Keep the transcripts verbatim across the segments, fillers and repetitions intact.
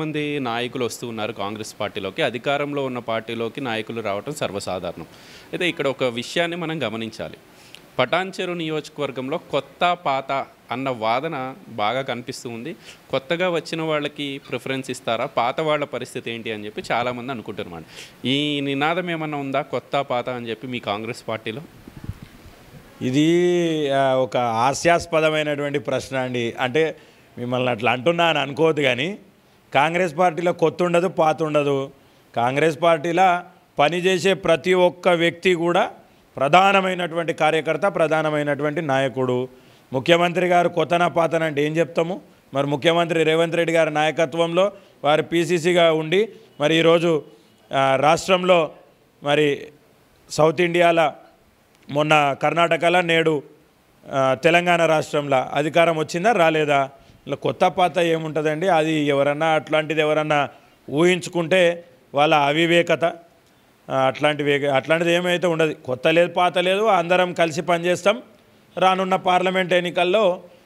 చాలామంది నాయకులు వస్తూ ఉన్నారు కాంగ్రెస్ పార్టీలోకి. అధికారంలో ఉన్న పార్టీలోకి నాయకులు రావటం సర్వసాధారణం. అయితే ఇక్కడ ఒక విషయాన్ని మనం గమనించాలి. పటాన్చెరు నియోజకవర్గంలో కొత్త పాత అన్న వాదన బాగా కనిపిస్తూ ఉంది. కొత్తగా వచ్చిన వాళ్ళకి ప్రిఫరెన్స్ ఇస్తారా, పాత వాళ్ళ పరిస్థితి ఏంటి అని చెప్పి చాలామంది అనుకుంటున్నారు. ఈ నినాదం ఏమన్నా ఉందా, కొత్త పాత అని చెప్పి మీ కాంగ్రెస్ పార్టీలో? ఇది ఒక హాస్యాస్పదమైనటువంటి ప్రశ్న అండి. అంటే మిమ్మల్ని అట్లా అంటున్నా అని అనుకోవద్దు, కానీ కాంగ్రెస్ పార్టీలో కొత్త ఉండదు, పాత ఉండదు. కాంగ్రెస్ పార్టీలో పనిచేసే ప్రతి ఒక్క వ్యక్తి కూడా ప్రధానమైనటువంటి కార్యకర్త, ప్రధానమైనటువంటి నాయకుడు. ముఖ్యమంత్రి గారు కొత్తన పాతన అంటే ఏం చెప్తాము? మరి ముఖ్యమంత్రి రేవంత్ రెడ్డి గారి నాయకత్వంలో వారు పీసీసీగా ఉండి మరి ఈరోజు రాష్ట్రంలో మరి సౌత్ ఇండియాలో మొన్న కర్ణాటకలో నేడు తెలంగాణ రాష్ట్రంలో అధికారం వచ్చిందా రాలేదా? ఇలా కొత్త పాత ఏముంటుందండి? అది ఎవరన్నా అట్లాంటిది ఎవరన్నా ఊహించుకుంటే వాళ్ళ అవివేకత. అట్లాంటివి అట్లాంటిది ఏమైతే ఉండదు. కొత్త లేదు, పాత లేదు, అందరం కలిసి పనిచేస్తాం. రానున్న పార్లమెంట్ ఎన్నికల్లో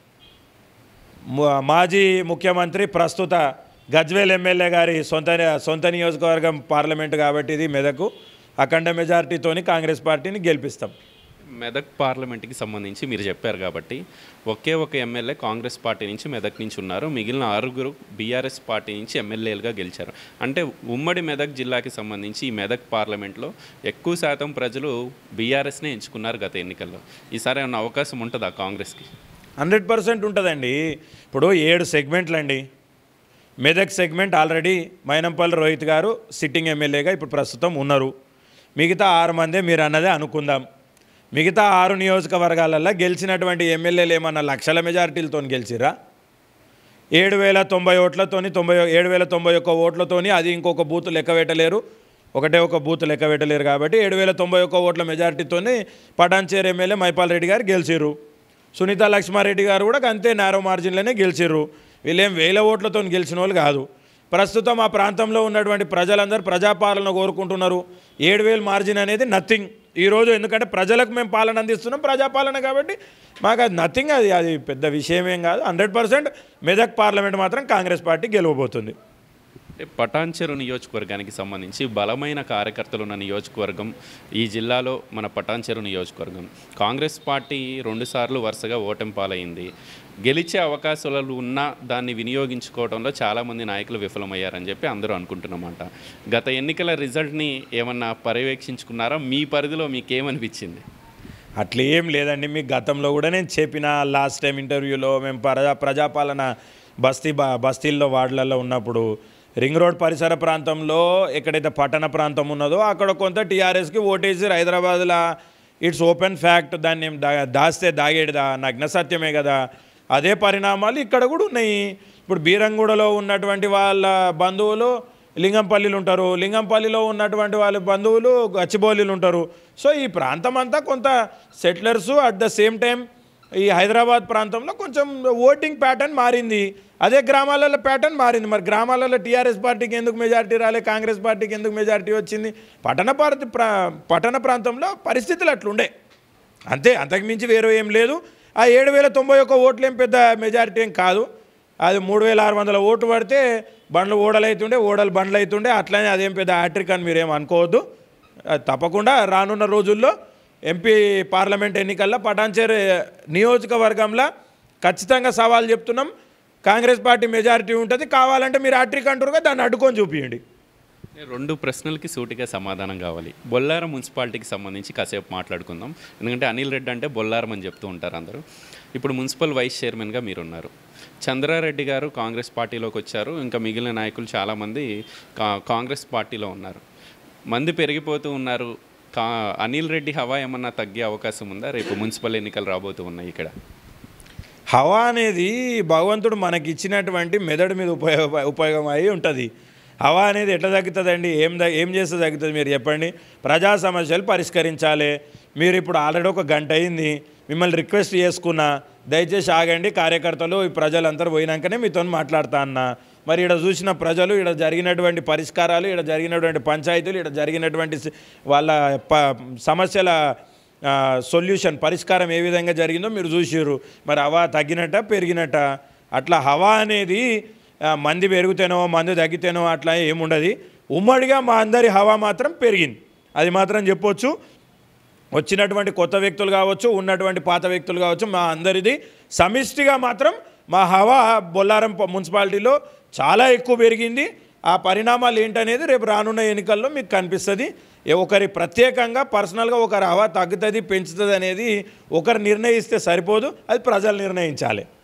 మాజీ ముఖ్యమంత్రి ప్రస్తుత గజ్వేల్ ఎమ్మెల్యే గారి సొంత సొంత నియోజకవర్గం పార్లమెంట్ కాబట్టి ఇది మెదకు అఖండ మెజారిటీతోని కాంగ్రెస్ పార్టీని గెలిపిస్తాం. మెదక్ పార్లమెంట్కి సంబంధించి మీరు చెప్పారు కాబట్టి ఒకే ఒక ఎమ్మెల్యే కాంగ్రెస్ పార్టీ నుంచి మెదక్ నుంచి ఉన్నారు. మిగిలిన ఆరుగురు బీఆర్ఎస్ పార్టీ నుంచి ఎమ్మెల్యేలుగా గెలిచారు. అంటే ఉమ్మడి మెదక్ జిల్లాకి సంబంధించి ఈ మెదక్ పార్లమెంట్లో ఎక్కువ శాతం ప్రజలు బీఆర్ఎస్నే ఎంచుకున్నారు గత ఎన్నికల్లో. ఈసారి ఏమన్నా అవకాశం ఉంటుందా కాంగ్రెస్కి? హండ్రెడ్ పర్సెంట్ ఉంటుందండి. ఇప్పుడు ఏడు సెగ్మెంట్లు అండి. Medak segment already Mynampally Rohit garu sitting ఎమ్మెల్యేగా ఇప్పుడు ప్రస్తుతం ఉన్నారు. మిగతా ఆరు మందే మీరు అన్నదే అనుకుందాం. మిగతా ఆరు నియోజకవర్గాలలో గెలిచినటువంటి ఎమ్మెల్యేలు ఏమన్నా లక్షల మెజారిటీలతో గెలిచిరా? ఏడు వేల తొంభై ఓట్లతోని తొంభై ఏడు వేల తొంభై ఒక్క ఓట్లతోని అది ఇంకొక బూత్ లెక్క పెట్టలేరు, ఒకటే ఒక బూత్ లెక్క పెట్టలేరు. కాబట్టి ఏడు వేల తొంభై ఒక్క ఓట్ల మెజారిటీతోని పటాన్చేరు ఎమ్మెల్యే మైపాల్ రెడ్డి గారు గెలిచిర్రు. సునీత లక్ష్మారెడ్డి గారు కూడా అంతే నేరో మార్జిన్లోనే గెలిచిర్రు. వీళ్ళేం వేల ఓట్లతో గెలిచిన వాళ్ళు కాదు. ప్రస్తుతం ఆ ప్రాంతంలో ఉన్నటువంటి ప్రజలందరూ ప్రజాపాలన కోరుకుంటున్నారు. ఏడు వేలు మార్జిన్ అనేది నథింగ్ ఈరోజు. ఎందుకంటే ప్రజలకు మేము పాలన అందిస్తున్నాం, ప్రజాపాలన, కాబట్టి మాకు అది నథింగ్. అది అది పెద్ద విషయమేం కాదు. హండ్రెడ్ పర్సెంట్ మెదక్ పార్లమెంట్ మాత్రం కాంగ్రెస్ పార్టీ గెలవబోతుంది. పటాన్చెరు నియోజకవర్గానికి సంబంధించి బలమైన కార్యకర్తలు ఉన్న నియోజకవర్గం ఈ జిల్లాలో మన పటాన్చెరు నియోజకవర్గం. కాంగ్రెస్ పార్టీ రెండుసార్లు వరుసగా ఓటమి పాలైంది. గెలిచే అవకాశాలు ఉన్నా దాన్ని వినియోగించుకోవడంలో చాలామంది నాయకులు విఫలమయ్యారని చెప్పి అందరూ అనుకుంటున్నమాట. గత ఎన్నికల రిజల్ట్ని ఏమన్నా పర్యవేక్షించుకున్నారా? మీ పరిధిలో మీకేమనిపించింది? అట్లా ఏం లేదండి. మీ గతంలో కూడా నేను చెప్పిన లాస్ట్ టైం ఇంటర్వ్యూలో మేము ప్రజా ప్రజాపాలన బస్తీ బా బస్తీల్లో వార్డులలో ఉన్నప్పుడు రింగ్ రోడ్ పరిసర ప్రాంతంలో ఎక్కడైతే పట్టణ ప్రాంతం ఉన్నదో అక్కడ కొంత టీఆర్ఎస్కి ఓటేసి హైదరాబాద్లో ఇట్స్ ఓపెన్ ఫ్యాక్ట్. దాన్ని దా దాస్తే దాగేడుదా, నగ్న సత్యమే కదా. అదే పరిణామాలు ఇక్కడ కూడా ఉన్నాయి. ఇప్పుడు బీరంగూడలో ఉన్నటువంటి వాళ్ళ బంధువులు లింగంపల్లిలు ఉంటారు, లింగంపల్లిలో ఉన్నటువంటి వాళ్ళ బంధువులు గచ్చిబౌలిలు ఉంటారు. సో ఈ ప్రాంతం అంతా కొంత settlers, at the same time ఈ హైదరాబాద్ ప్రాంతంలో కొంచెం ఓటింగ్ ప్యాటర్న్ మారింది. అదే గ్రామాలలో ప్యాటర్న్ మారింది. మరి గ్రామాలలో టీఆర్ఎస్ పార్టీకి ఎందుకు మెజారిటీ రాలే, కాంగ్రెస్ పార్టీకి ఎందుకు మెజారిటీ వచ్చింది? పట్టణ పార్టీ ప్రా పట్టణ ప్రాంతంలో పరిస్థితులు అట్లుండే, అంతే. అంతకుమించి వేరే ఏం లేదు. ఆ ఏడు వేల తొంభై ఒక్క ఓట్లు ఏం పెద్ద మెజారిటీ ఏం కాదు. అది మూడు వేల ఆరు వందల ఓట్లు పడితే బండ్లు ఓడలు అవుతుండే, ఓడలు బండ్లు అవుతుండే. అట్లనే అదేం పెద్ద హ్యాట్రిక్ అని మీరేం అనుకోవద్దు. తప్పకుండా రానున్న రోజుల్లో ఎంపీ పార్లమెంట్ ఎన్నికల్లో పటాన్చెరు నియోజకవర్గంలో ఖచ్చితంగా సవాల్ చెప్తున్నాం. కాంగ్రెస్ పార్టీ మెజారిటీ ఉంటుంది. కావాలంటే మీరు హ్యాట్రిక్ అంటారుగా, దాన్ని అడ్డుకొని చూపించండి. రెండు ప్రశ్నలకి సూటిగా సమాధానం కావాలి. బొల్లారం మున్సిపాలిటీకి సంబంధించి కాసేపు మాట్లాడుకుందాం. ఎందుకంటే అనిల్ రెడ్డి అంటే బొల్లారం అని చెప్తూ ఉంటారు అందరూ. ఇప్పుడు మున్సిపల్ వైస్ చైర్మన్గా మీరున్నారు. చంద్రారెడ్డి గారు కాంగ్రెస్ పార్టీలోకి వచ్చారు. ఇంకా మిగిలిన నాయకులు చాలామంది కాంగ్రెస్ పార్టీలో ఉన్నారు. మంది పెరిగిపోతూ ఉన్నారు. కా అనిల్ రెడ్డి హవా ఏమన్నా తగ్గే అవకాశం ఉందా? రేపు మున్సిపల్ ఎన్నికలు రాబోతూ ఉన్నాయి. ఇక్కడ హవా అనేది భగవంతుడు మనకి ఇచ్చినటువంటి మెదడు మీద ఉపయోగ ఉపయోగం అయి ఉంటుంది. హవా అనేది ఎట్లా తగ్గుతుందండి? ఏం ఏం చేస్తే తగ్గుతుంది మీరు చెప్పండి? ప్రజా సమస్యలు పరిష్కరించాలి. మీరు ఇప్పుడు ఆల్రెడీ ఒక గంట అయింది, మిమ్మల్ని రిక్వెస్ట్ చేసుకున్నా, దయచేసి ఆగండి, కార్యకర్తలు ఈ ప్రజలందరూ పోయినాకనే మీతో మాట్లాడుతా అన్నా. మరి ఇక్కడ చూసిన ప్రజలు, ఇక్కడ జరిగినటువంటి పరిష్కారాలు, ఇక్కడ జరిగినటువంటి పంచాయతీలు, ఇక్కడ జరిగినటువంటి వాళ్ళ ప సమస్యల సొల్యూషన్ పరిష్కారం ఏ విధంగా జరిగిందో మీరు చూసిర్రు. మరి హవా తగ్గినట్ట పెరిగినట్ట? అట్లా హవా అనేది మంది పెరిగితేనో మంది తగ్గితేనో అట్లా ఏముండదు. ఉమ్మడిగా మా అందరి హవా మాత్రం పెరిగింది, అది మాత్రం చెప్పొచ్చు. వచ్చినటువంటి కొత్త వ్యక్తులు కావచ్చు, ఉన్నటువంటి పాత వ్యక్తులు కావచ్చు, మా అందరిది సమిష్టిగా మాత్రం మా హవా బొల్లారం మున్సిపాలిటీలో చాలా ఎక్కువ పెరిగింది. ఆ పరిణామాలు ఏంటనేది రేపు రానున్న ఎన్నికల్లో మీకు కనిపిస్తుంది. ఒకరి ప్రత్యేకంగా పర్సనల్గా ఒకరి హవా తగ్గుతుంది పెంచుతుంది అనేది ఒకరు నిర్ణయిస్తే సరిపోదు, అది ప్రజలు నిర్ణయించాలి.